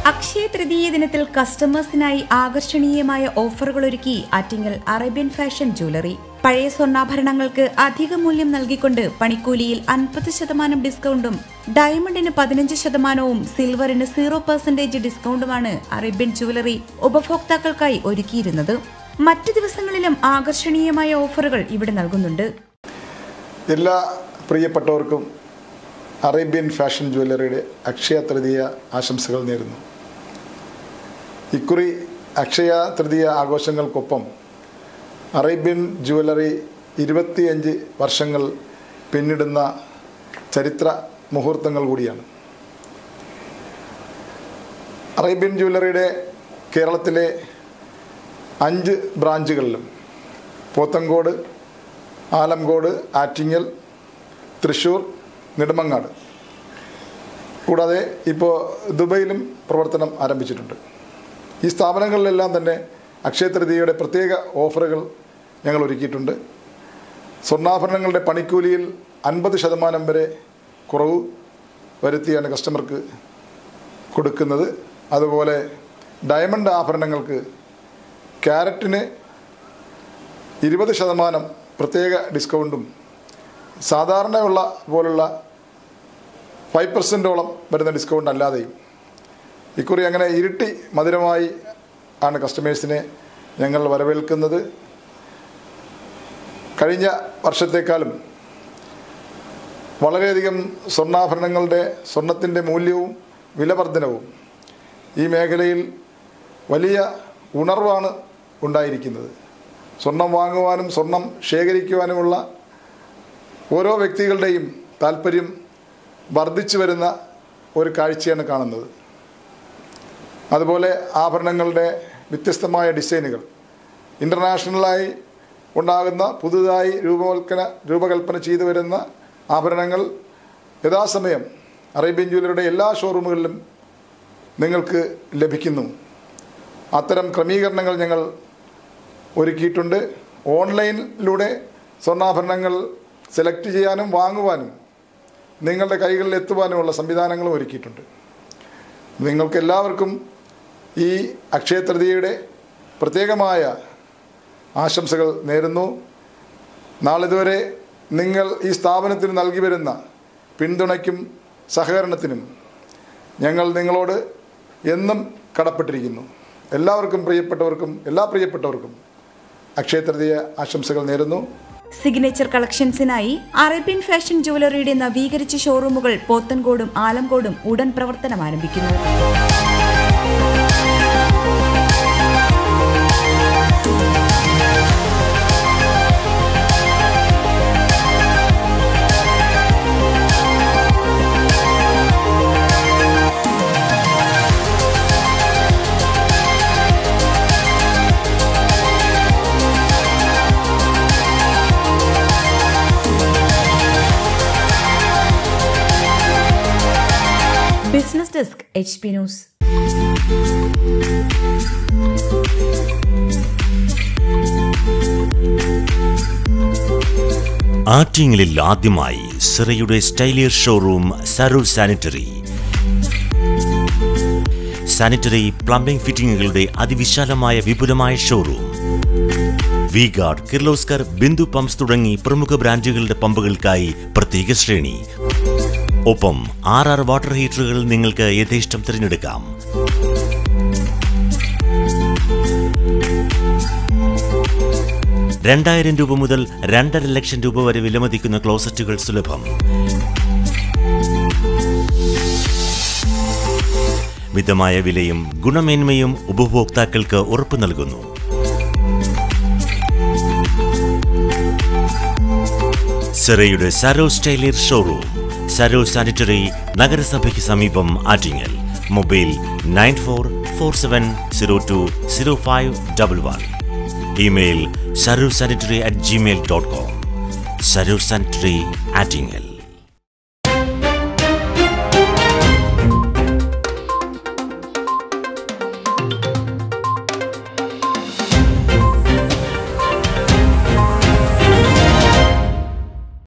അക്ഷയ തൃതീയ ദിനത്തിൽ കസ്റ്റമേഴ്സിനായി ആകർഷണീയമായ ഓഫറുകൾ ഒരുക്കി ആറ്റിങ്ങൽ അറേബ്യൻ ഫാഷൻ ജ്വല്ലറി. പഴയ സ്വർണ്ണാഭരണങ്ങൾക്ക് അധിക മൂല്യം നൽകിക്കൊണ്ട് പണിക്കൂലിയിൽ 50% ഡിസ്കൗണ്ടും ഡയമണ്ടിന് 15%, സിൽവറിന് 0% ഡിസ്കൗണ്ടുമാണ് അറേബ്യൻ ജ്വല്ലറി ഉപഭോക്താക്കൾക്കായി ഒരുക്കിയിരുന്നത്. മറ്റു ദിവസങ്ങളിലും ആകർഷണീയമായ ഓഫറുകൾ ഇവിടെ നൽകുന്നുണ്ട്. എല്ലാ പ്രിയപ്പെട്ടവർക്കും അറേബ്യൻ ഫാഷൻ ജ്വല്ലറിയുടെ അക്ഷയ തൃതീയ ആശംസകൾ നേരുന്നു. ഇക്കുറി അക്ഷയ തൃതീയ ആഘോഷങ്ങൾക്കൊപ്പം അറേബ്യൻ ജ്വല്ലറി 25 വർഷങ്ങൾ പിന്നിടുന്ന ചരിത്ര മുഹൂർത്തങ്ങൾ കൂടിയാണ്. അറേബ്യൻ ജ്വല്ലറിയുടെ കേരളത്തിലെ 5 ബ്രാഞ്ചുകളിലും പോത്തങ്കോട്, ആലംകോട്, ആറ്റിങ്ങൽ, തൃശ്ശൂർ, നെടുമങ്ങാട് കൂടാതെ ഇപ്പോൾ ദുബൈയിലും പ്രവർത്തനം ആരംഭിച്ചിട്ടുണ്ട്. ഈ സ്ഥാപനങ്ങളിലെല്ലാം തന്നെ അക്ഷയ തൃതീയയുടെ പ്രത്യേക ഓഫറുകൾ ഞങ്ങൾ ഒരുക്കിയിട്ടുണ്ട്. സ്വർണ്ണാഭരണങ്ങളുടെ പണിക്കൂലിയിൽ 50% വരെ കുറവ് വരുത്തിയാണ് കസ്റ്റമർക്ക് കൊടുക്കുന്നത്. അതുപോലെ ഡയമണ്ട് ആഭരണങ്ങൾക്ക് ക്യാരറ്റിന് 20% പ്രത്യേക ഡിസ്കൗണ്ടും സാധാരണയുള്ള പോലുള്ള 5% വരുന്ന ഡിസ്കൗണ്ട് അല്ലാതെയും ഇക്കുറി അങ്ങനെ ഇരട്ടി മധുരമായി ആണ് കസ്റ്റമേഴ്സിനെ ഞങ്ങൾ വരവേൽക്കുന്നത്. കഴിഞ്ഞ വർഷത്തേക്കാളും വളരെയധികം സ്വർണ്ണത്തിൻ്റെ മൂല്യവും വിലവർധനവും ഈ മേഖലയിൽ വലിയ ഉണർവാണ് ഉണ്ടായിരിക്കുന്നത്. സ്വർണം വാങ്ങുവാനും സ്വർണം ശേഖരിക്കുവാനുമുള്ള ഓരോ വ്യക്തികളുടെയും താല്പര്യം വർദ്ധിച്ചു വരുന്ന ഒരു കാഴ്ചയാണ് കാണുന്നത്. അതുപോലെ ആഭരണങ്ങളുടെ വ്യത്യസ്തമായ ഡിസൈനുകൾ, ഇൻ്റർനാഷണലായി ഉണ്ടാകുന്ന പുതുതായി രൂപകൽപ്പന ചെയ്തു വരുന്ന ആഭരണങ്ങൾ യഥാസമയം അറേബ്യൻ ജ്വല്ലറിയുടെ എല്ലാ ഷോറൂമുകളിലും നിങ്ങൾക്ക് ലഭിക്കുന്നു. അത്തരം ക്രമീകരണങ്ങൾ ഞങ്ങൾ ഒരുക്കിയിട്ടുണ്ട്. ഓൺലൈനിലൂടെ സ്വർണ്ണാഭരണങ്ങൾ സെലക്ട് ചെയ്യാനും വാങ്ങുവാനും നിങ്ങളുടെ കൈകളിൽ എത്തുവാനുമുള്ള സംവിധാനങ്ങളും ഒരുക്കിയിട്ടുണ്ട്. നിങ്ങൾക്ക് എല്ലാവർക്കും ഈ അക്ഷയ തൃതീയയുടെ പ്രത്യേകമായ ആശംസകൾ നേരുന്നു. നാളിതുവരെ നിങ്ങൾ ഈ സ്ഥാപനത്തിന് നൽകി വരുന്ന പിന്തുണയ്ക്കും സഹകരണത്തിനും ഞങ്ങൾ നിങ്ങളോട് എന്നും കടപ്പെട്ടിരിക്കുന്നു. എല്ലാ പ്രിയപ്പെട്ടവർക്കും അക്ഷയ തൃതീയ ആശംസകൾ നേരുന്നു. സിഗ്നേച്ചർ കളക്ഷൻസിനായി അറേബ്യൻ ഫാഷൻ ജ്വല്ലറിയുടെ നവീകരിച്ച ഷോറൂമുകൾ പോത്തൻകോടും ആലംകോടും ഉടൻ പ്രവർത്തനം ആരംഭിക്കുന്നു. Business desk HP news. ആറ്റിങ്ങലിൽ ആദ്യമായി സിറയുടെ സ്റ്റൈലിയർ showroom Sarur sanitary. Sanitary plumbing ഫിറ്റിംഗുകളുടെ അതിവിശാലമായ വിപുലമായ showroom. V Guard, Kirloskar, Bindu pumps തുടങ്ങി പ്രമുഖ ബ്രാൻഡുകളുടെ പമ്പുകൾക്കായി പ്രത്യേക ശ്രേണി. ഒപ്പം 6 വാട്ടർ ഹീറ്ററുകൾ നിങ്ങൾക്ക് യഥേഷ്ടം തിരഞ്ഞെടുക്കാം. ₹2,000 മുതൽ ₹2,50,000 വരെ വിലമതിക്കുന്ന ക്ലോസറ്റുകൾ സുലഭം. മിതമായ വിലയും ഗുണമേന്മയും ഉപഭോക്താക്കൾക്ക് ഉറപ്പു നൽകുന്നു. സിറയുടെ സരോ സ്റ്റൈലിയർ ഷോറൂം, സരോ സാനിറ്ററി, നഗരസഭയ്ക്ക് സമീപം, Attingal. Mobile 9447020511. Email sarursanitary@gmail.com. Sarur Sanitary, Attingal.